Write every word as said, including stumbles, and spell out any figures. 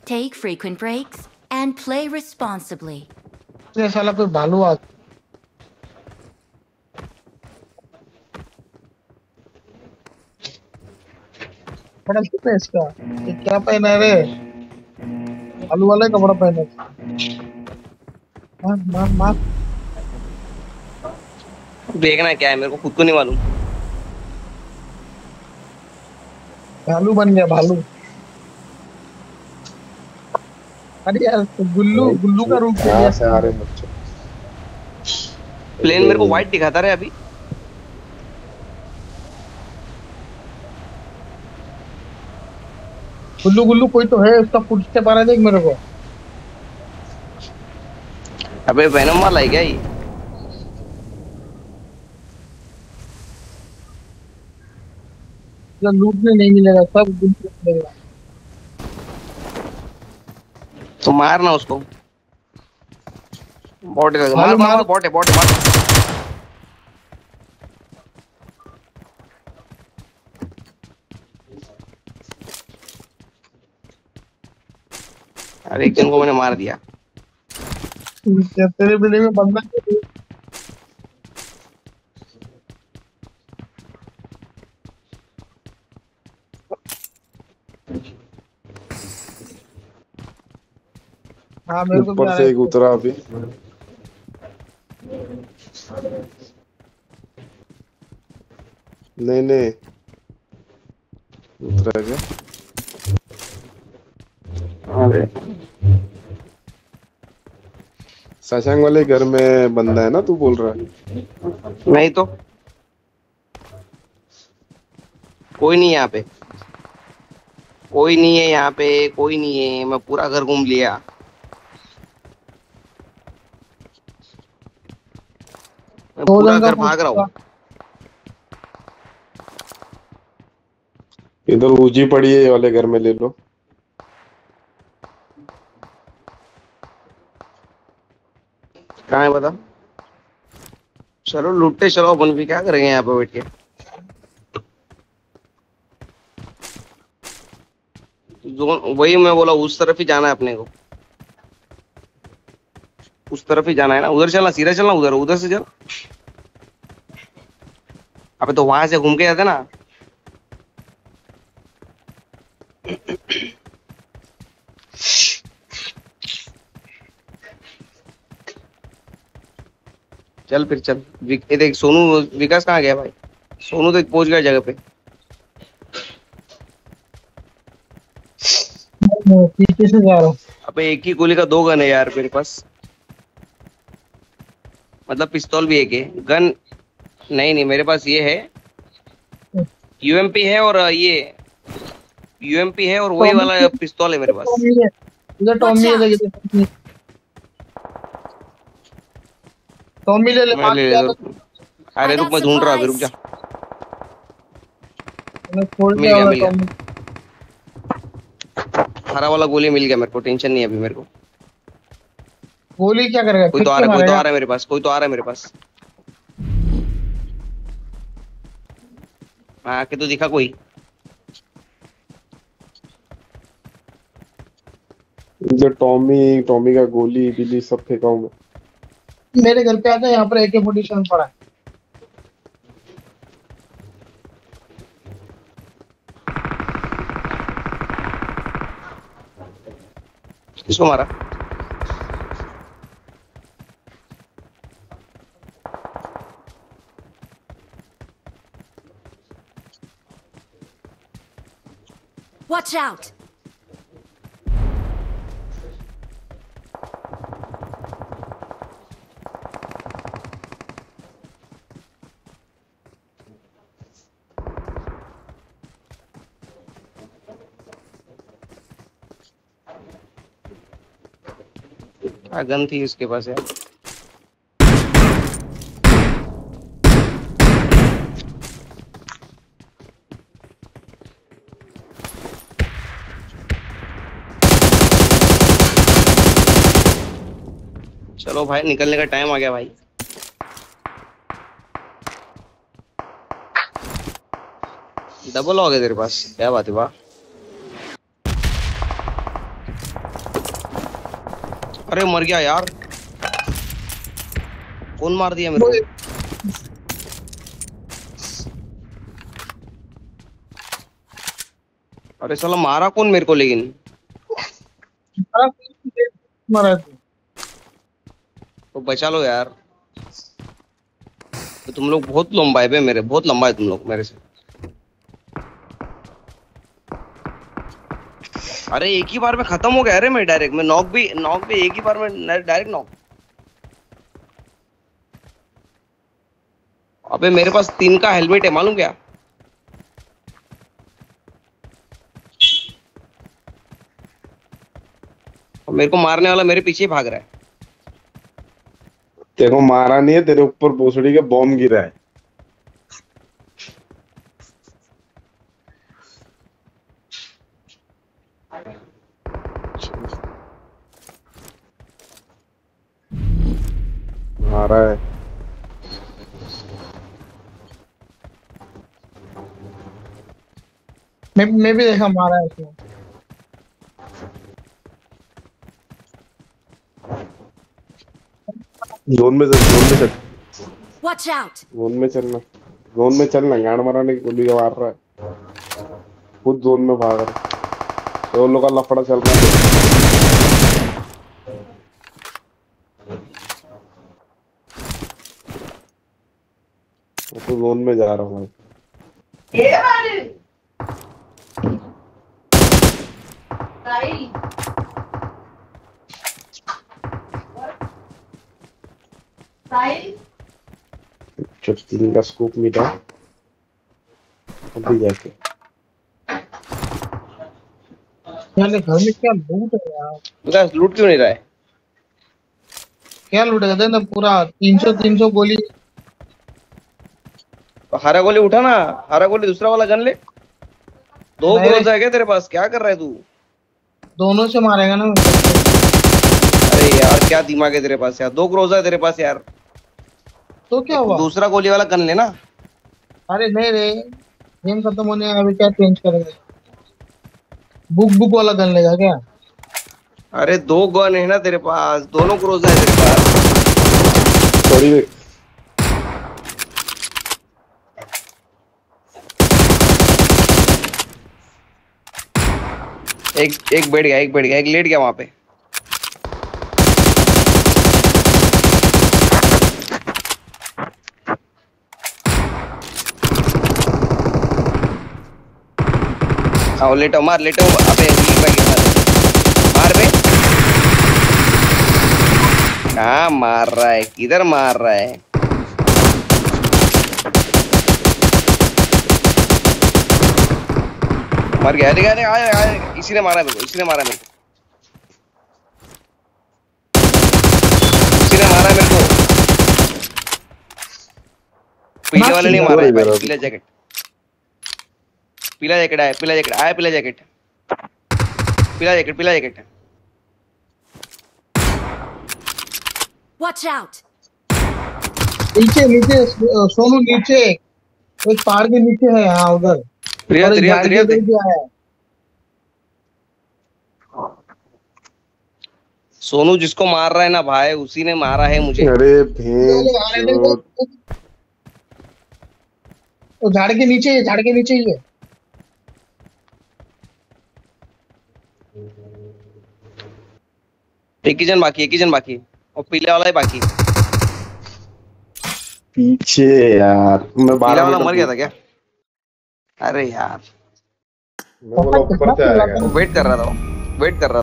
Take frequent breaks and play responsibly. ये साला कोई भालू आ बड़ा कितना इसका ये क्या पहना है रे भालू वाला कपड़ा पहना है मार मार मार देखना क्या है मेरे को खुद को नहीं मालूम। भालू बन गया भालू अरे यार तो गुल्लू गुल्लू का रूप ले लिया से आ रहे बच्चे प्लेन मेरे को व्हाइट दिखाता रहे अभी। गुल्लू गुल्लू कोई तो है उसका फुटस्टेप आ रहा है देख मेरे को। अबे वेनम वाला है क्या ये? जो लूटने नहीं मिलेगा सब गुल्लू मिलेगा। तो मारना उसको बॉट है मार मार मार बॉट है बॉट है मार। अरे एक जन को मैंने मार दिया। तेरे बिल्डिंग में बंदा हाँ मेरे को ऊपर से एक उतरा अभी नहीं नहीं उतरा क्या शशांक वाले घर में बंदा है ना तू बोल रहा है? नहीं तो कोई नहीं यहाँ पे कोई नहीं है यहाँ पे कोई नहीं है। मैं पूरा घर घूम लिया। मैं पूरा घर भाग रहा हूँ। इधर ऊंची पड़ी है ये वाले घर में ले लो। कहाँ है बता? चलो लूटते चलो अपन भी क्या करेंगे यहाँ पे बैठ के। वही मैं बोला उस तरफ ही जाना है अपने को। उस तरफ ही जाना है ना। उधर चलना सीधा चलना उधर उधर से चल। अबे तो वहां से घूम के जाते ना। चल फिर चल। ये देख सोनू विकास कहाँ गया भाई? सोनू तो पहुंच गया जगह पे। पीछे से जा रहा हूँ। अबे एक ही गोली का दो गन है यार मेरे पास। मतलब पिस्तौल भी एक है गन नहीं नहीं मेरे पास ये है यूएमपी है और ये यूएमपी है और वही वाला पिस्तौल है मेरे पास। इधर टॉमी है देखिए टॉमी ले ले मैं ले ले अरे रुक मैं ढूंढ रहा हूँ रुक जा। मिल गया मिल गया हरा वाला गोली मिल गया मेरे को। टेंशन नहीं है अभी मेरे को। गोली क्या करेगा? कोई तो आ रहा है कोई तो आ रहा है मेरे पास कोई तो आ रहा है मेरे पास। हाँ कि तो दिखा कोई। इधर टॉमी टॉमी का गोली बिली सब फेंका हूँ मैं। मेरे घर पे आता है यहाँ पर ए के फोर्टी सेवन पड़ा है। किसको मारा? Watch out! हाँ गन थी इसके पास यार। चलो भाई निकलने का टाइम आ गया भाई। डबल हो गया तेरे पास क्या बात है वाह। अरे मर गया यार, कौन मार दिया मेरे को? अरे साला मारा कौन मेरे को? लेकिन मारा तू। तो बचा लो यार, तो तुम लोग बहुत लंबा है बे, मेरे बहुत लंबा है तुम लोग मेरे से। अरे एक ही बार में खत्म हो गया। अरे मैं डायरेक्ट मैं नॉक भी नॉक भी एक ही बार में डायरेक्ट नॉक। अबे मेरे पास तीन का हेलमेट है मालूम क्या? और मेरे को मारने वाला मेरे पीछे ही भाग रहा है। तेरे को मारा नहीं है, तेरे ऊपर भोसड़ी का बॉम्ब गिरा है। मारा है। मैं मैं भी देखा मारा है उसको। जोन में चल, जोन में चल, Watch out! जोन में चलना, जोन में चलना। गांड मारने की गोली मार रहा है, खुद जोन में भाग रहा है। तो उन लोग का लफड़ा चल रहा है। मैं तो जोन में जा रहा हूँ। जब तीन का स्कूप मिला अभी जाके यार ये घर में क्या लूट है यार। बस लूट क्यों नहीं रहा है? क्या लूट है ना, पूरा तीन सौ तीन सौ गोली। तो हरा गोली उठा ना, हरा गोली दूसरा वाला गन ले। दो नहीं। ग्रोजा है क्या तेरे पास? क्या कर रहा है तू? दोनों से मारेगा ना। अरे यार क्या दिमाग है तेरे पास यार, दो ग्रोजा है तेरे पास यार। तो क्या हुआ? दूसरा गोली वाला गन लेना। अरे नहीं रे, गेम खत्म होने अभी क्या चेंज करेगा? बुक बुक वाला गन लेगा क्या? अरे दो गन है ना तेरे पास, दोनों ग्रोजा है तेरे पास। सॉरी रे। एक एक बैठ गया, एक बैठ गया, एक लेट गया वहां पे। हाँ लेटो, मार लेटो। अबे मार बे। कहाँ मार रहा है, किधर मार रहा है? मर गया। अरे अरे आए आए, इसी ने मारा मेरे को, इसी ने मारा मेरे को, इसी ने मारा मेरे को। पीले वाले नहीं मारा है भाई, पीला जैकेट, पीला जैकेट आया, पीला जैकेट आया, पीला जैकेट, पीला जैकेट, पीला जैकेट। Watch out! नीचे नीचे सोनू, नीचे एक पहाड़ के नीचे है। हाँ उधर रिया रिया रिया सोनू जिसको मार रहा है ना भाई, उसी ने मारा है मुझे। अरे भेंट वो झाड़ के नीचे है, झाड़ के नीचे ही है। एक ही जन बाकी, एक ही जन बाकी, और पीले वाला ही बाकी। पीछे यार, मैं पीला बारह वाला मिनट मर गया था क्या? अरे यार मैं बोला ऊपर से आएगा। वेट कर रहा था, वेट कर रहा था।